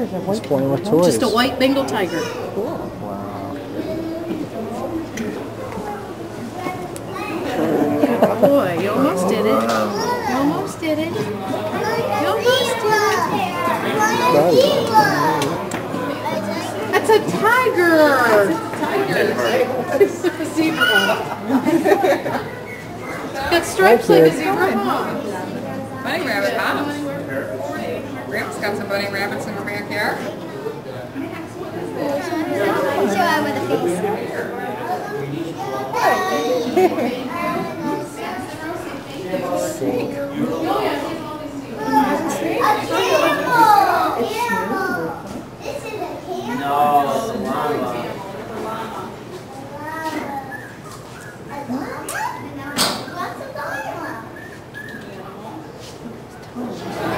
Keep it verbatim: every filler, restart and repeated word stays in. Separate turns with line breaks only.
He's playing with toys.
Just a white Bengal tiger.
Cool. Wow.
Boy, you almost did it. You almost did it. You almost did it. That's a tiger. Tiger. It's a zebra. Got stripes like a zebra, huh?
Bunny rabbit, huh? Grandpa's got some bunny rabbits in her backyard.
Show out with a face.
Snake.
No, llama. Lots of llama.